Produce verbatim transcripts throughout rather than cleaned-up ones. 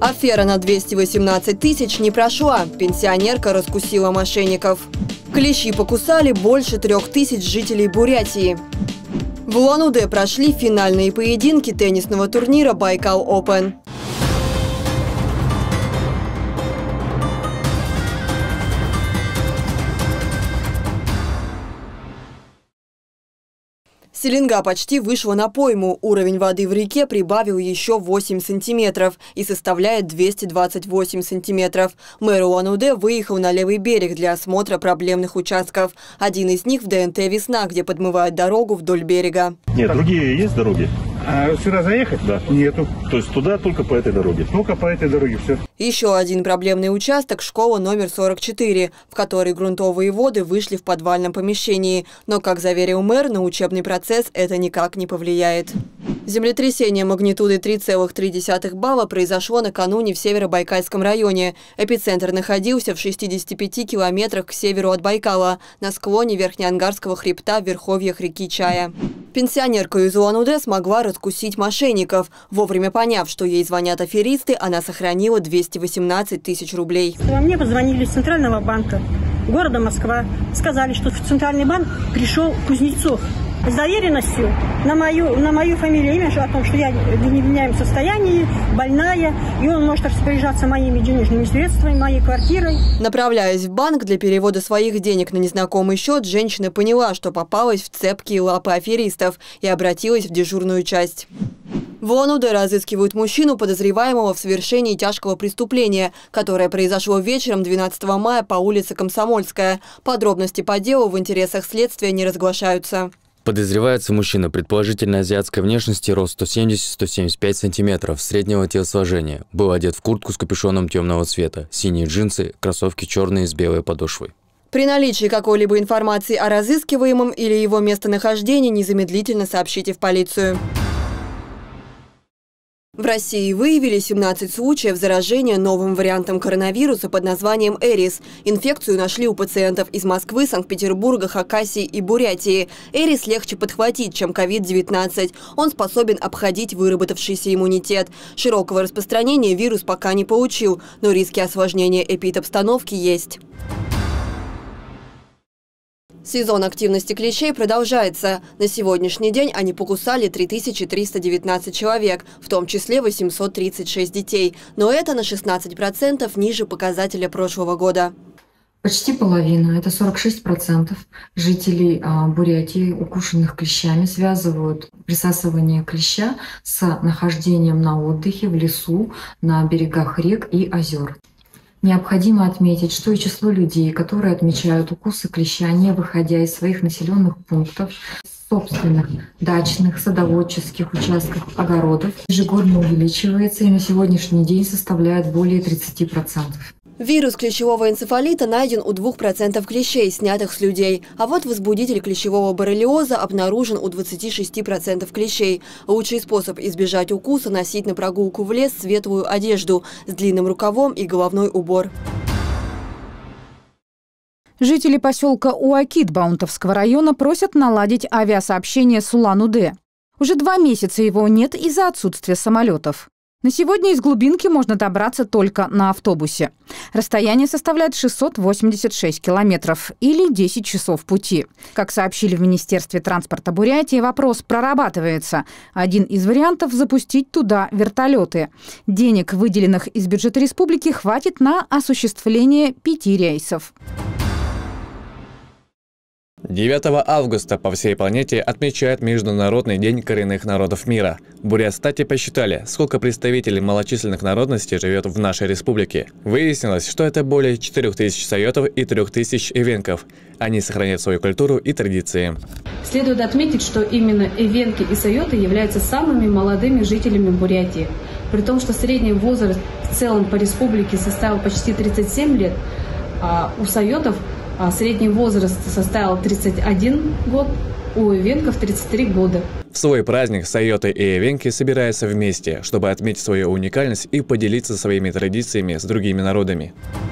Афера на двести восемнадцать тысяч не прошла. Пенсионерка раскусила мошенников. Клещи покусали больше трех тысяч жителей Бурятии. В Улан-Удэ прошли финальные поединки теннисного турнира «Байкал Опен». Селенга почти вышла на пойму. Уровень воды в реке прибавил еще восемь сантиметров и составляет двести двадцать восемь сантиметров. Мэр Улан-Удэ выехал на левый берег для осмотра проблемных участков. Один из них в ДНТ «Весна», где подмывает дорогу вдоль берега. Нет, другие есть дороги? А сюда заехать? Да. Нету. То есть туда только по этой дороге? Только по этой дороге, все. Еще один проблемный участок – школа номер сорок четыре, в которой грунтовые воды вышли в подвальном помещении. Но, как заверил мэр, на учебный процесс это никак не повлияет. Землетрясение магнитудой три целых три десятых балла произошло накануне в Северобайкальском районе. Эпицентр находился в шестидесяти пяти километрах к северу от Байкала, на склоне Верхнеангарского хребта в верховьях реки Чая. Пенсионерка из Улан-Удэ смогла раскусить мошенников. Вовремя поняв, что ей звонят аферисты, она сохранила двести восемнадцать тысяч рублей. Мне позвонили из Центрального банка города Москва. Сказали, что в Центральный банк пришел Кузнецов с доверенностью на мою, на мою фамилию, имя, о том, что я в невменяемом состоянии, больная, и он может распоряжаться моими денежными средствами, моей квартирой. Направляясь в банк для перевода своих денег на незнакомый счет, женщина поняла, что попалась в цепкие лапы аферистов и обратилась в дежурную часть. В Улан-Удэ разыскивают мужчину, подозреваемого в совершении тяжкого преступления, которое произошло вечером двенадцатого мая по улице Комсомольская. Подробности по делу в интересах следствия не разглашаются. Подозревается мужчина предположительно азиатской внешности, рост сто семьдесят — сто семьдесят пять сантиметров, среднего телосложения. Был одет в куртку с капюшоном темного цвета, синие джинсы, кроссовки черные с белой подошвой. При наличии какой-либо информации о разыскиваемом или его местонахождении незамедлительно сообщите в полицию. В России выявили семнадцать случаев заражения новым вариантом коронавируса под названием «Эрис». Инфекцию нашли у пациентов из Москвы, Санкт-Петербурга, Хакасии и Бурятии. «Эрис» легче подхватить, чем ковид девятнадцать. Он способен обходить выработавшийся иммунитет. Широкого распространения вирус пока не получил, но риски осложнения эпидобстановки есть. Сезон активности клещей продолжается. На сегодняшний день они покусали три тысячи триста девятнадцать человек, в том числе восемьсот тридцать шесть детей. Но это на шестнадцать процентов ниже показателя прошлого года. Почти половина, это сорок шесть процентов жителей Бурятии, укушенных клещами, связывают присасывание клеща с нахождением на отдыхе в лесу, на берегах рек и озер. Необходимо отметить, что и число людей, которые отмечают укусы клеща, не выходя из своих населенных пунктов, собственных дачных, садоводческих участков, огородов, ежегодно увеличивается и на сегодняшний день составляет более тридцати процентов. Вирус клещевого энцефалита найден у двух процентов клещей, снятых с людей. А вот возбудитель клещевого боррелиоза обнаружен у двадцати шести процентов клещей. Лучший способ избежать укуса – носить на прогулку в лес светлую одежду с длинным рукавом и головной убор. Жители поселка Уакит Баунтовского района просят наладить авиасообщение с Улан-Удэ. Уже два месяца его нет из-за отсутствия самолетов. На сегодня из глубинки можно добраться только на автобусе. Расстояние составляет шестьсот восемьдесят шесть километров или десять часов пути. Как сообщили в Министерстве транспорта Бурятии, вопрос прорабатывается. Один из вариантов – запустить туда вертолеты. Денег, выделенных из бюджета республики, хватит на осуществление пяти рейсов. девятого августа по всей планете отмечают Международный день коренных народов мира. Бурятстате посчитали, сколько представителей малочисленных народностей живет в нашей республике. Выяснилось, что это более четырёх тысяч сайотов и трёх тысяч эвенков. Они сохраняют свою культуру и традиции. Следует отметить, что именно эвенки и сайоты являются самыми молодыми жителями Бурятии. При том, что средний возраст в целом по республике составил почти тридцать семь лет, а у сайотов а средний возраст составил тридцать один год, у эвенков тридцать три года. В свой праздник сайоты и эвенки собираются вместе, чтобы отметить свою уникальность и поделиться своими традициями с другими народами.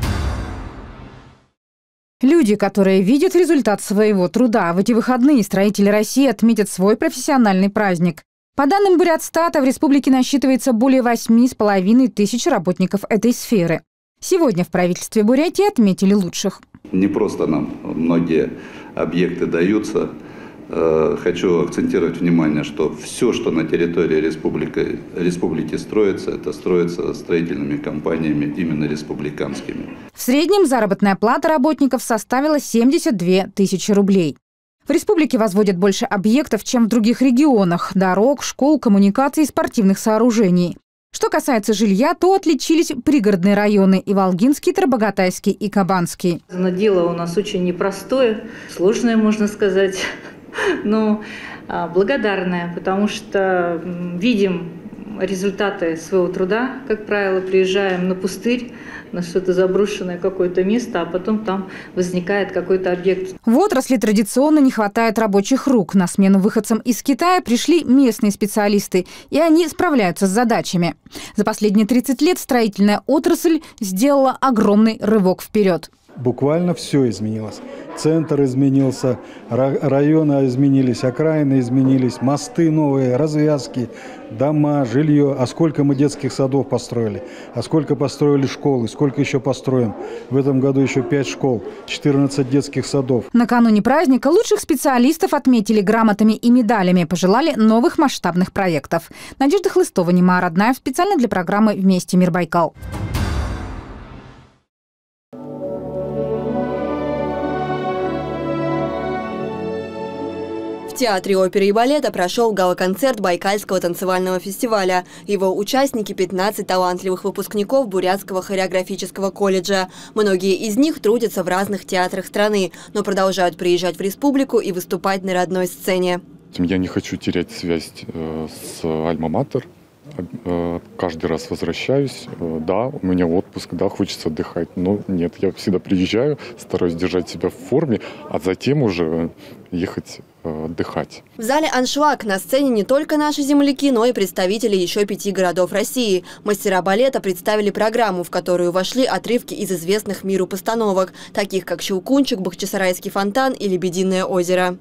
Люди, которые видят результат своего труда, в эти выходные строители России отметят свой профессиональный праздник. По данным Бурятстата, в республике насчитывается более восьми с половиной тысяч работников этой сферы. Сегодня в правительстве Бурятии отметили лучших. Не просто нам многие объекты даются. Хочу акцентировать внимание, что все, что на территории республики, республики строится, это строится строительными компаниями именно республиканскими. В среднем заработная плата работников составила семьдесят две тысячи рублей. В республике возводят больше объектов, чем в других регионах – дорог, школ, коммуникаций и спортивных сооружений. Что касается жилья, то отличились пригородные районы – и Волгинский, Тарбагатайский и Кабанский. Но дело у нас очень непростое, сложное, можно сказать, но благодарное, потому что видим результаты своего труда. Как правило, приезжаем на пустырь, на что-то заброшенное какое-то место, а потом там возникает какой-то объект. В отрасли традиционно не хватает рабочих рук. На смену выходцам из Китая пришли местные специалисты, и они справляются с задачами. За последние тридцать лет строительная отрасль сделала огромный рывок вперед. Буквально все изменилось. Центр изменился, районы изменились, окраины изменились, мосты новые, развязки, дома, жилье. А сколько мы детских садов построили, а сколько построили школы, сколько еще построим. В этом году еще пять школ, четырнадцать детских садов. Накануне праздника лучших специалистов отметили грамотами и медалями, пожелали новых масштабных проектов. Надежда Хлыстова, Нима Роднаев, специально для программы «Вместе Мир Байкал». В Театре оперы и балета прошел гала-концерт Байкальского танцевального фестиваля. Его участники – пятнадцать талантливых выпускников Бурятского хореографического колледжа. Многие из них трудятся в разных театрах страны, но продолжают приезжать в республику и выступать на родной сцене. Я не хочу терять связь с альма-матер. Каждый раз возвращаюсь. Да, у меня отпуск, да, хочется отдыхать. Но нет, я всегда приезжаю, стараюсь держать себя в форме, а затем уже ехать отдыхать. В зале «Аншлаг» на сцене не только наши земляки, но и представители еще пяти городов России. Мастера балета представили программу, в которую вошли отрывки из известных миру постановок, таких как «Щелкунчик», «Бахчисарайский фонтан» и «Лебединое озеро».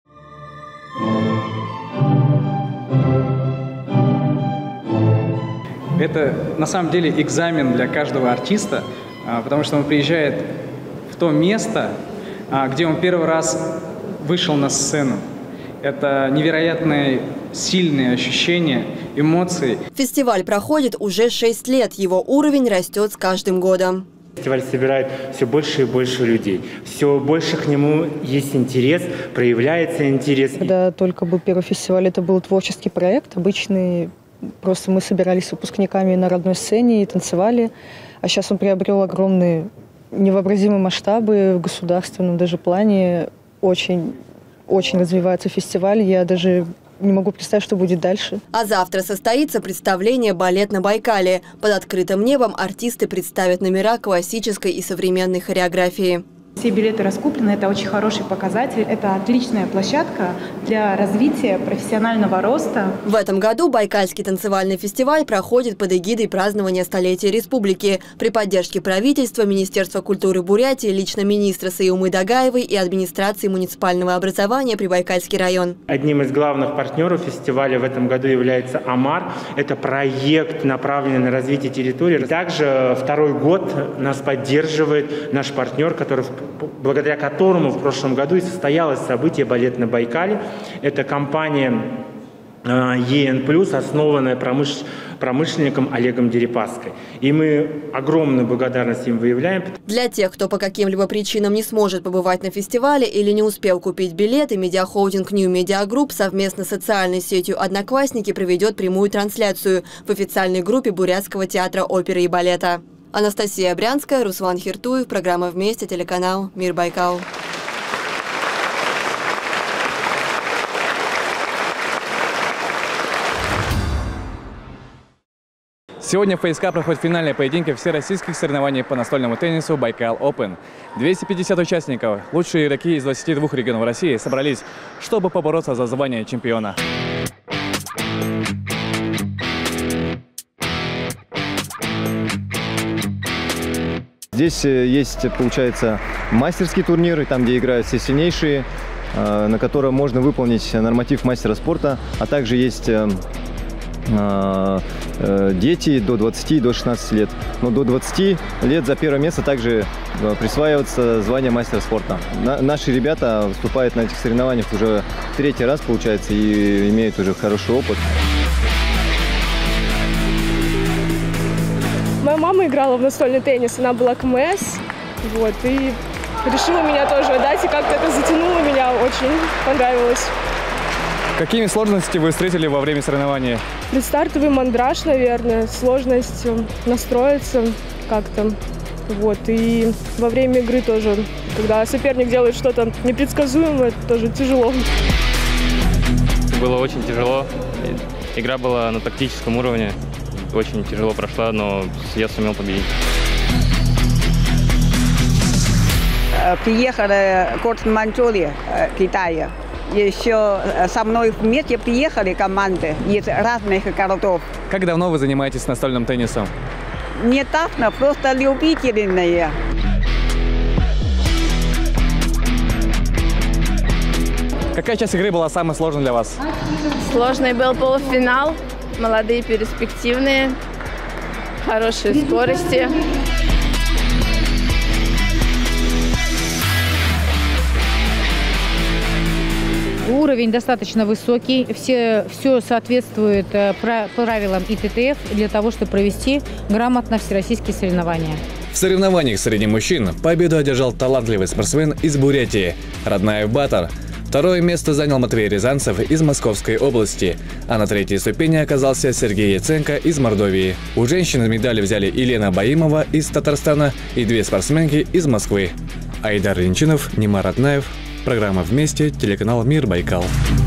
Это на самом деле экзамен для каждого артиста, потому что он приезжает в то место, где он первый раз вышел на сцену. Это невероятные сильные ощущения, эмоции. Фестиваль проходит уже шесть лет. Его уровень растет с каждым годом. Фестиваль собирает все больше и больше людей. Все больше к нему есть интерес, проявляется интерес. Когда только был первый фестиваль, это был творческий проект, обычный. Просто мы собирались с выпускниками на родной сцене и танцевали. А сейчас он приобрел огромные, невообразимые масштабы в государственном даже плане. Очень, очень развивается фестиваль. Я даже не могу представить, что будет дальше. А завтра состоится представление «Балет на Байкале». Под открытым небом артисты представят номера классической и современной хореографии. Все билеты раскуплены, это очень хороший показатель. Это отличная площадка для развития профессионального роста. В этом году Байкальский танцевальный фестиваль проходит под эгидой празднования столетия республики при поддержке правительства, Министерства культуры Бурятии, лично министра Саиумы Дагаевой и администрации муниципального образования Прибайкальский район. Одним из главных партнеров фестиваля в этом году является АМАР. Это проект, направленный на развитие территории. Также второй год нас поддерживает наш партнер, который благодаря которому в прошлом году и состоялось событие «Балет на Байкале». Это компания и эн плюс, основанная промыш... промышленником Олегом Дерипаской. И мы огромную благодарность им выявляем. Для тех, кто по каким-либо причинам не сможет побывать на фестивале или не успел купить билеты, медиахолдинг New Media Group совместно с социальной сетью «Одноклассники» проведет прямую трансляцию в официальной группе Бурятского театра оперы и балета. Анастасия Брянская, Руслан Хиртуев, программа «Вместе», телеканал «Мир Байкал». Сегодня в ФСК проходят финальные поединки всероссийских соревнований по настольному теннису «Байкал Опен». двести пятьдесят участников, лучшие игроки из двадцати двух регионов России, собрались, чтобы побороться за звание чемпиона. Здесь есть, получается, мастерские турниры, там, где играют все сильнейшие. на котором можно выполнить норматив мастера спорта, а также есть дети до двадцати, до шестнадцати лет. Но до двадцати лет за первое место также присваивается звание мастера спорта. Наши ребята выступают на этих соревнованиях уже третий раз, получается, и имеют уже хороший опыт. Моя мама играла в настольный теннис, она была ка эм эс, вот, и решила меня тоже отдать, и как-то это затянуло меня, очень понравилось. Какими сложностями вы встретили во время соревнования? Предстартовый мандраж, наверное, сложность настроиться как-то, вот, и во время игры тоже, когда соперник делает что-то непредсказуемое, это тоже тяжело. Было очень тяжело, игра была на тактическом уровне. Очень тяжело прошла, но я сумел победить. Приехали в Корсун-Манчжурия, Китая. Еще со мной вместе приехали команды из разных городов. Как давно вы занимаетесь настольным теннисом? Не так, просто любительные. Какая часть игры была самой сложной для вас? Сложный был полуфинал. Молодые, перспективные, хорошие скорости. Уровень достаточно высокий, все, все соответствует правилам И Т Т Ф для того, чтобы провести грамотно всероссийские соревнования. В соревнованиях среди мужчин победу одержал талантливый спортсмен из Бурятии Раднаев Батар. Второе место занял Матвей Рязанцев из Московской области, а на третьей ступени оказался Сергей Яценко из Мордовии. У женщин медали взяли Елена Баимова из Татарстана и две спортсменки из Москвы. Айдар Ленчинов, Нимар Раднаев. Программа «Вместе», телеканал «Мир Байкал».